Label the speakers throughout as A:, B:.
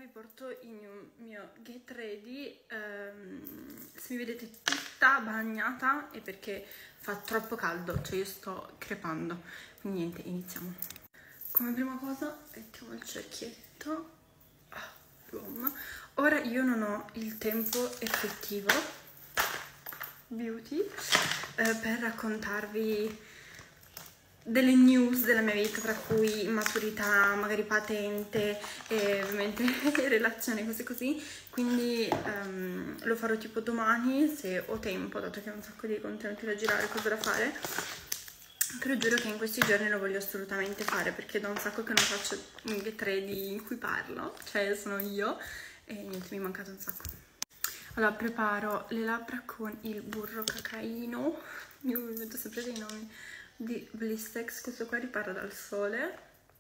A: vi porto il mio Get Ready. Se mi vedete tutta bagnata è perché fa troppo caldo, cioè io sto crepando. Quindi niente, iniziamo. Come prima cosa mettiamo il cerchietto. Ora io non ho il tempo effettivo beauty per raccontarvi delle news della mia vita, tra cui maturità, magari patente e ovviamente relazione, cose così. Quindi lo farò tipo domani se ho tempo, dato che ho un sacco di contenuti da girare, cose da fare. Però giuro che in questi giorni lo voglio assolutamente fare, perché da un sacco che non faccio un Get Ready in cui parlo, cioè sono io, e niente, mi è mancato un sacco. Allora, preparo le labbra con il burro cacaino, io mi metto sempre dei nomi, di Blistex. Questo qua ripara dal sole,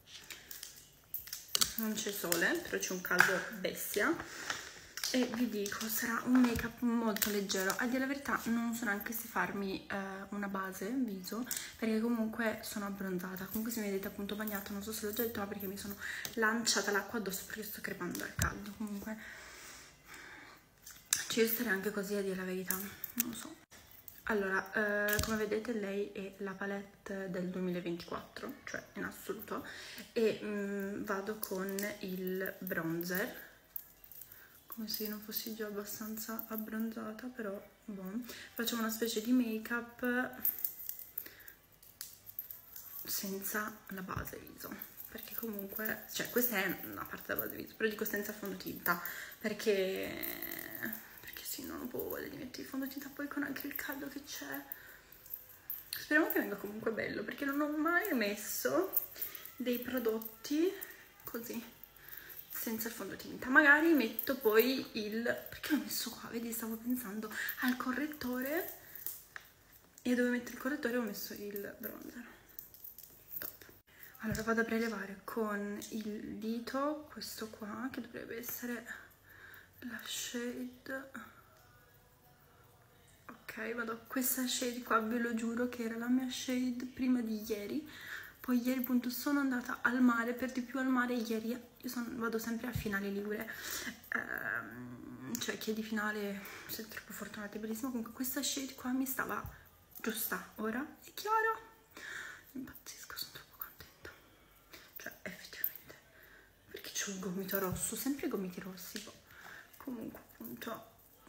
A: non c'è sole, però c'è un caldo bestia. E vi dico, sarà un make up molto leggero. A dire la verità non so neanche se farmi una base viso, perché comunque sono abbronzata. Comunque se mi vedete appunto bagnata, non so se l'ho già detto, ma perché mi sono lanciata l'acqua addosso perché sto crepando dal caldo. Comunque ci starei anche così, a dire la verità, non lo so. Allora, come vedete lei è la palette del 2024, cioè in assoluto, e vado con il bronzer, come se io non fossi già abbastanza abbronzata, però buono. Facciamo una specie di make up senza la base viso, perché comunque, cioè questa è una parte della base viso, però dico senza fondotinta, perché sì, non ho voglia di mettere il fondotinta poi con anche il caldo che c'è. Speriamo che venga comunque bello, perché non ho mai messo dei prodotti così senza il fondotinta. Magari metto poi il... perché l'ho messo qua? Vedi, stavo pensando al correttore, e dove metto il correttore ho messo il bronzer. Top. Allora vado a prelevare con il dito questo qua, che dovrebbe essere la shade... Ok, vado a questa shade qua, ve lo giuro che era la mia shade prima di ieri. Poi ieri appunto sono andata al mare, per di più al mare ieri, io vado sempre a Finale Ligure, cioè chiedi Finale, sei troppo fortunata, è bellissimo. Comunque questa shade qua mi stava giusta, ora è chiara, impazzisco, sono troppo contenta, cioè effettivamente, perché c'ho il gomito rosso, sempre i gomiti rossi, boh. Comunque appunto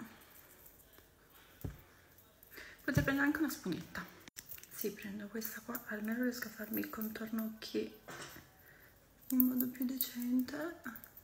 A: potete prendere anche una spugnetta. Sì, prendo questa qua, almeno riesco a farmi il contorno occhi in modo più decente.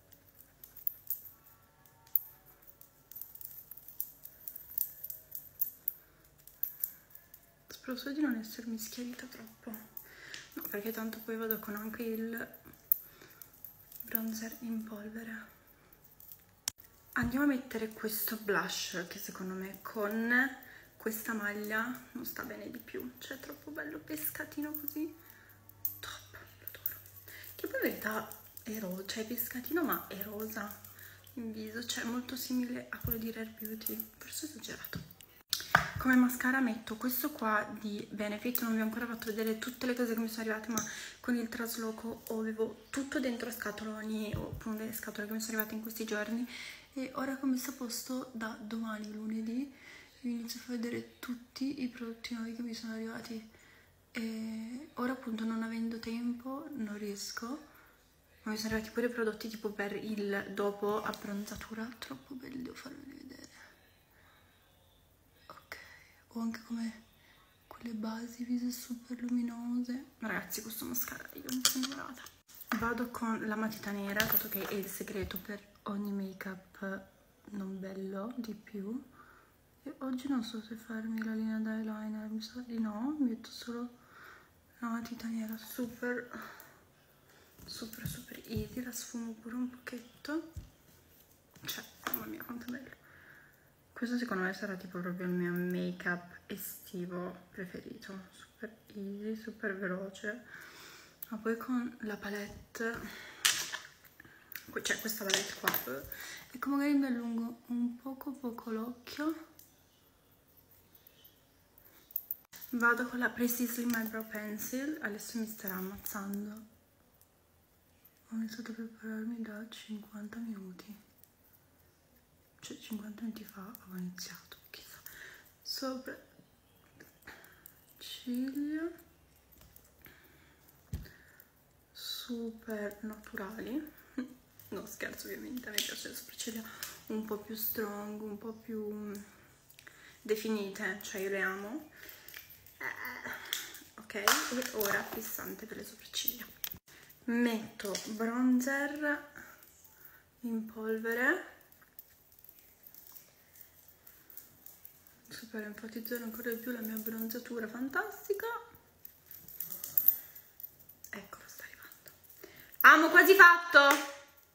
A: Spero solo di non essermi schiarita troppo. No, perché tanto poi vado con anche il bronzer in polvere. Andiamo a mettere questo blush che secondo me con questa maglia non sta bene di più, cioè è troppo bello pescatino così, top, lo adoro. Che poi in verità è rosa, cioè pescatino ma è rosa in viso, cioè molto simile a quello di Rare Beauty, forse esagerato. Come mascara metto questo qua di Benefit, non vi ho ancora fatto vedere tutte le cose che mi sono arrivate, ma con il trasloco avevo tutto dentro scatoloni, o appunto le scatole che mi sono arrivate in questi giorni, e ora che ho messo a posto da domani lunedì vi inizio a far vedere tutti i prodotti nuovi che mi sono arrivati. E ora appunto, non avendo tempo, non riesco, ma mi sono arrivati pure prodotti tipo per il dopo abbronzatura, troppo belli, devo farveli vedere. Ok, o anche come quelle basi viso super luminose. Ragazzi, questo mascara io mi sono innamorata. Vado con la matita nera, dato che è il segreto per ogni make up non bello di più. E oggi non so se farmi la linea d'eyeliner, mi sa di no, mi metto solo la matita nera super easy, la sfumo pure un pochetto, cioè mamma mia quanto è bello. Questo secondo me sarà tipo proprio il mio make up estivo preferito, super easy, super veloce. Ma poi con la palette, cioè questa palette qua, e come magari mi allungo un poco l'occhio. Vado con la Precisely My Brow Pencil, adesso mi starà ammazzando. Come iniziato a prepararmi da 50 minuti, cioè 50 minuti fa avevo iniziato, chissà. Sopra ciglia super naturali, no scherzo, ovviamente a me piace le sopracciglia un po' più strong, un po' più definite, cioè io le amo. Ok, e ora fissante per le sopracciglia. Metto bronzer in polvere, per enfatizzare ancora di più la mia bronzatura fantastica. Eccolo, sta arrivando. Amo, quasi fatto!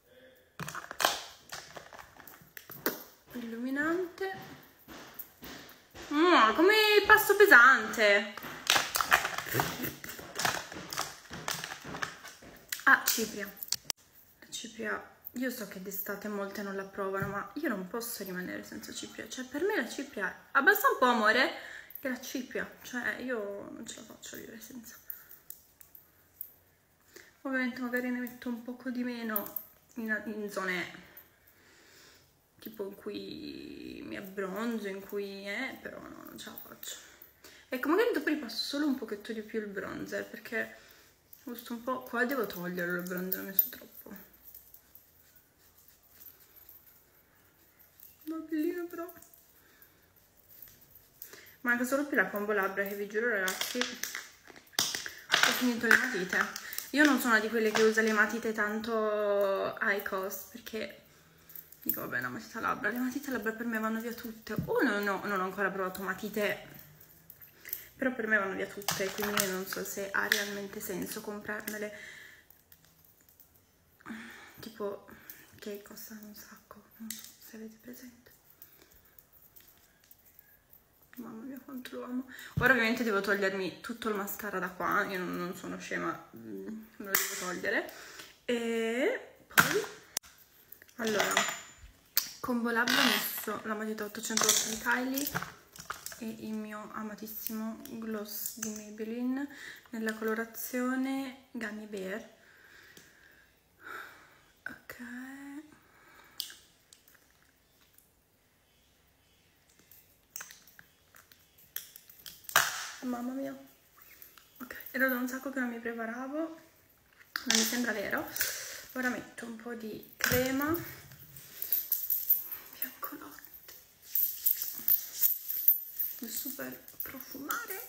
A: Illuminante. Come il pasto pesante. Ah, cipria. La cipria, io so che d'estate molte non la provano, ma io non posso rimanere senza cipria. Cioè, per me la cipria abbassa un po', amore, che la cipria. Cioè, io non ce la faccio a vivere senza. Ovviamente magari ne metto un poco di meno in zone tipo in cui mi abbronzo, in cui però no, non ce la faccio. Ecco, magari dopo ripasso solo un pochetto di più il bronzer, perché giusto un po', qua devo toglierlo il bronzer, ho messo troppo. Una bellina però. Manca solo più la combo labbra, che vi giuro ragazzi, ho finito le matite. Io non sono di quelle che usa le matite tanto high cost, perché dico vabbè, una matita labbra, le matite labbra per me vanno via tutte. Non ho ancora provato matite, però per me vanno via tutte, quindi non so se ha realmente senso comprarmele, tipo che costano un sacco, non so se avete presente. Mamma mia quanto lo amo. Ora ovviamente devo togliermi tutto il mascara da qua, io non sono scema, me lo devo togliere. E poi allora, combo labbra ho messo la matita 808 di Kylie e il mio amatissimo gloss di Maybelline nella colorazione Gummy Bear. Ok, mamma mia, ok, era da un sacco che non mi preparavo, non mi sembra vero. Ora metto un po' di crema biancolotte giusto per profumare.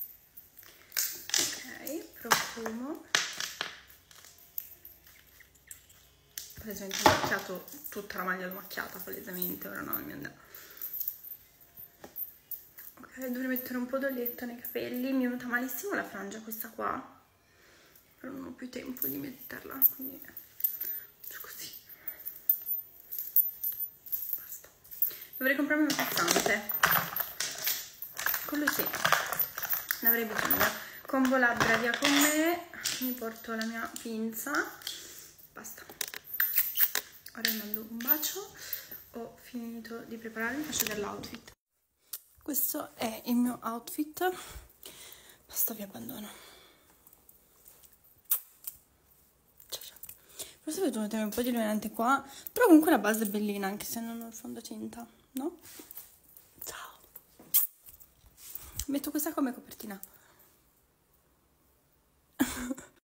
A: Ok, profumo. Palesemente ho macchiato tutta la maglia, l'ho macchiata palesemente, ora no, mi andrà. Ok, dovrei mettere un po' d'olietto nei capelli, mi è venuta malissimo la frangia questa qua, però non ho più tempo di metterla, quindi faccio così. Basta. Dovrei comprarmi un fissante, quello sì, ne avrei bisogno. Combo labbra via con me, mi porto la mia pinza, basta. Ora vi mando un bacio, ho finito di prepararmi, faccio dell'outfit. Questo è il mio outfit, basta, vi abbandono. Ciao ciao. Forse vedo mettere un po' di illuminante qua, però comunque la base è bellina anche se non ho il fondotinta, no? Ciao. Metto questa come copertina.